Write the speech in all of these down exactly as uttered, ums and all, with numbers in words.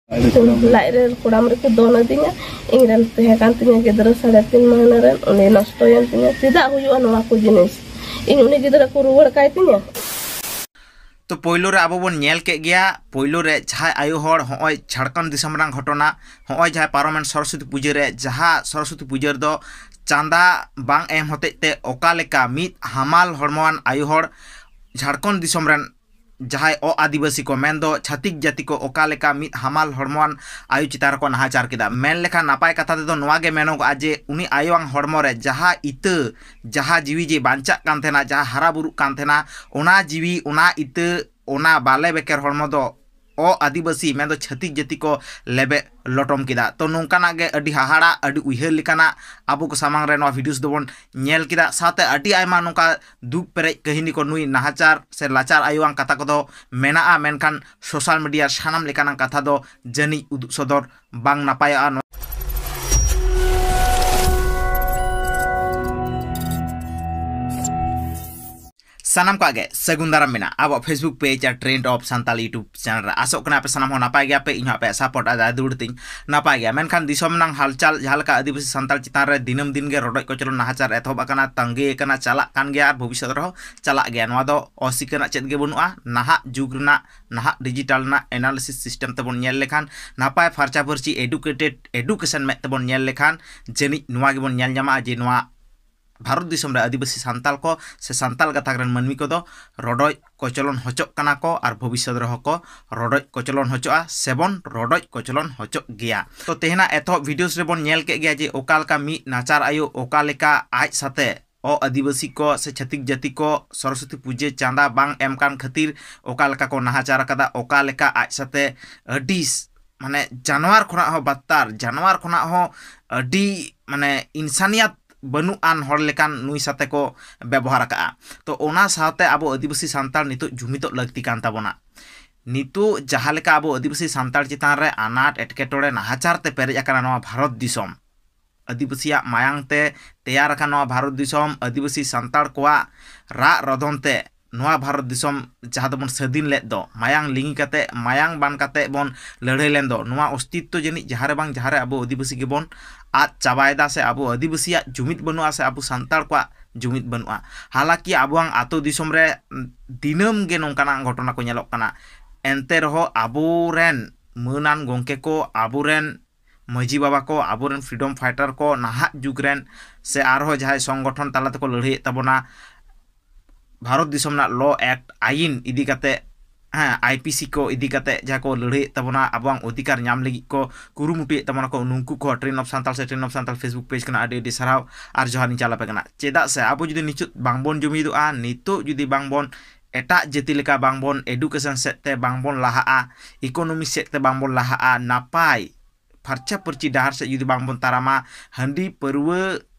लाइरे कुड़ाम रे को दोन दिया इंग्रन तहे कान तिया गिदरा साढ़े तीन महीना रे उनी नष्टयन तिया चेदा हुयुआ नवा को जिनिस इन उनी गिदरा को रुवाड़ काय तिया। तो पोइलो रे आबो बन नेल के गया पोइलो रे जहां आयु हर होय झारखंड दिसम रंग घटना होय जहां पार्लामेंट सरस्वती पूजा रे जहां सरस्वती पूजा दो चांदा बांग एम होते ते ओका लेका मित हमाल हरमान आयु हर झारखंड दिसम रन जहां ओ आदिवासी को मेन दो छातिक जाति को ओका लेका मित हमाल हरमान आयु चितार को नाहाचार किदा मेन लेखा नापाय कथा दो नवा गे मेनो आजे उनी आयुआंग हरमो रे जहां इत जहां जीवी जे बांचा कान थेना जहां हरा बुरु कान थेना ओना जीवी ओना इत ओना बाले बेकर हरमो दो ओ आदिवासी मेन दो छातिक जाति को लेबे लटम किदा। तो नोंकाना गे अडी हाहाड़ा अडी उइहर लिकाना आबो को सामांग रे नवा वीडियोस दोबन नेल किदा साथे अडी आयमा नोंका दुख पेरे कहिनी को नुई नाहाचार से लाचार आयुआं कथा को दो मेना मेनखान सोशल मीडिया सानाम लेकाना कथा दो जनी उदुग सदर बांग नापाया। सानाम का आगे सगुंदाराम मेना अब फेसबुक पेज और trend of Santal YouTube channel आसो कना पे सानाम हो नापाय गया पे इन पे सपोर्ट आ दुड़ती नापाय गया मेनखान दिसम नंग हालचाल जहालका आदिवासी संताल चितान रे दिनम दिन गे रोडoj को चलो नाहाचार एथब आकना तंगे कना चला कान गया और भविष्य रहो चला गया नवा दो असिकना चेद गे बनुआ नाहा जुग रना नाहा डिजिटल ना एनालिसिस सिस्टम तबन नेल लेखान नापाय फारचा फरची एडुकेटेड एडुकेशन में तबन नेल लेखान जनी नवा गे बन नेल जामा जे नवा भारत दिसम रे आदिवासी संताल को से संताल गाथाक रन मनमी को दो रोडoj कोचलन होचक कना को और भविष्य रहो को रोडoj कोचलन होचआ सेबन रोडoj कोचलन होचक गया। तो तेहना एथो वीडियोस रे बन नेल के गया जे ओकाल का मी नाचार आयु ओका लेका आज साथे ओ आदिवासी को से छतिक जाति को सरस्वती पूजे चांदा बांग एम कान खातिर ओका लेका को नाहाचार कदा ओका लेका आज साथे अडीस माने जानवर खना हो बत्तार जानवर खना हो अडी माने इंसानियत बनु आन हर लेकान नुई साथे को व्यवहार का। तो ओना साथे आबो आदिवासी संताल नितो जुमितो लगती कान ताबोना नितो जहां लेका आबो आदिवासी संताल चितान रे अनाट एटकेटोड़े नाहाचार ते पेरेज आकाना नवा भारत दिसम आदिवासिया मायांग ते तैयार आकाना नवा भारत दिसम आदिवासी संताल कोआ रा रदन ते नवा भारत दिसम जहां दबन स्वाधीन लेद दो मायांग लिंगी काते मायांग बान काते बन लड़ाई लेन दो नवा अस्तित्व जनी जहां रे बांग जहां रे आबो आदिवासी के बन आज चाबायदा से आबो आदिवासिया जुमित बनुआ से आबो संताल को जुमित बनुआ। हालांकि आबोआंग आतो दिसम रे दिनम गे नोंकाना घटना को नेलोक काना एनते रहो आबोरेन मनान गोंके को आबोरेन मजी बाबा को आबोरेन फ्रीडम फाइटर को नाहा जुगरेन से आरो जहां संगठन तालाते को लड़ाई तबना भारत दिसम ना लॉ एक्ट आईन इदी काते हाँ आईपीसी को इदी काते जहां को लड़ाई तबना आबोआंग अधिकार नाम लगी को कुरुमुटी तबना को नुंकु को ट्रेन ऑफ संताल से train of Santal Facebook page कना आडी आडी सराव और जहां नि चला पे कना चेदा से आबो जुदी निचुत बांगबन जुमिदुआ नितो जुदी बांगबन एटा जति लेका बांगबन एडुकेशन सेते बांगबन लाहा इकोनॉमी सेते बांगबन लाहा नापाय फारचा परची डाहर से जुदी बांगबन तारामा हंडी परवे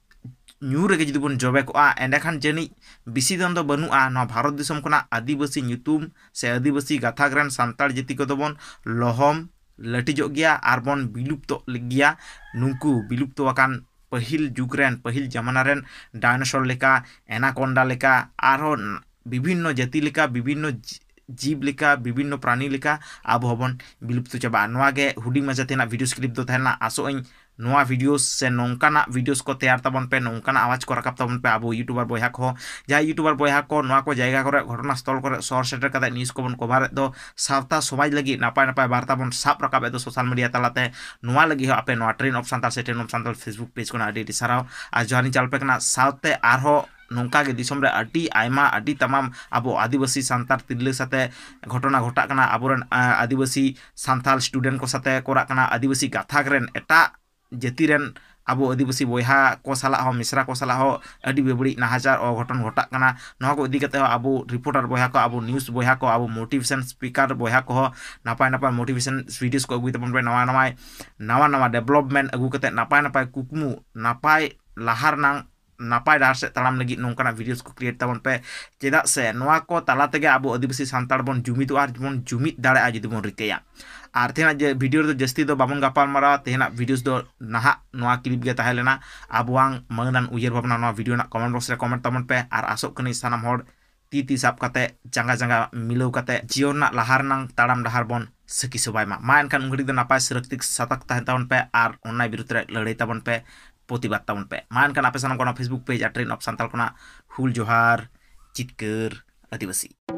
न्यू रे जुदी बन जबे को एंडेखान जनी बिसी दन दो बनुआ न भारत दिसम कोना आदिवासी ᱧᱩᱛᱩᱢ से आदिवासी गाथाग्रान संताल जाति को दोबन लहम लटिजो गया आर बन विलुप्त गया नुंकु विलुप्त वाकान पहिल जुगरेन पहिल जमानारेन डायनासोर लेका एनाकोंडा लेका आरो विभिन्न जाति लेका विभिन्न जीव लेका विभिन्न प्राणी लेका आबो हबन विलुप्त चाबा नवा गे हुडिंग मजा तेना वीडियोस क्लिप दो थाना आसो इन नवा वीडियोस से नौकाना वीडियोस को तैयार तबन पे नौकाना आवाज को रकाब तबन पे आबो यूट्यूबर बयहा को जहां यूट्यूबर बयहा को नवा को जायगा करे घटना स्थल करे सर सेटर कदा न्यूज को बन कवर दो सावता समाज लगी नापाय नापाय वार्ता बन साब रकाब दो सोशल मीडिया तलाते नवा लगी हो आपे नवा ट्रेन ऑफ संताल से train of Santal Facebook page को आडी सराव आ जहानी चल पे कना सावते आरो नौका गे दिसम रे अडी आयमा अडी तमाम आबो आदिवासी संताल तिरले साथे घटना घटा कना आबोरन आदिवासी संताल स्टूडेंट को साथे कोरा कना आदिवासी गाथाग्रेन एटा जतिरेन आबो आदिवासी बयहा को साला हो मिश्रा को साला हो अडी बेबड़ी नाहाचार और घटन घटा कना नवा को इदी कते आबो रिपोर्टर बयहा को आबो न्यूज बयहा को आबो मोटिवेशन स्पीकर बयहा को नापाय नापाय मोटिवेशन वीडियोस को अगुई तबन पे नवा नवा नवा नवा डेवलपमेंट अगु कते नापाय नापाय कुकमु नापाय लाहार नांग नापाय डार से तलाम लगी नौकाना वीडियोस को क्रिएट तबन पे चेदा से नवा को ताला तेगे आबो आदिवासी संताल बन जुमित आर बन जुमित दाड़ा जुदी बन रिकया और तेना वीडियो दो जस्ती दो बाबन गापाल मारा तेना वीडियोस दो नाहा नवा क्लिप गे ताहेलेना आबोआंग मगनान उयर भावना नवा वीडियो ना कमेंट बॉक्स रे कमेंट तबन पे और आसो कनी सानाम हर ती ती साब कते जंगा जंगा मिलाव कते जीवन ना लहार नंग ताड़ाम डहार बन सकी सबाय मा मा एनखान उंगड़ी दो नापाय सुरक्षित सतर्क तहन ताबन पे आर अन्याय विरुद्ध रे लड़ाई ताबन पे प्रतिबाद ताबन पे मा एनखान आपे सानाम कोना Facebook page trend of Santal कोना हुल जोहार चितकर आदिवासी।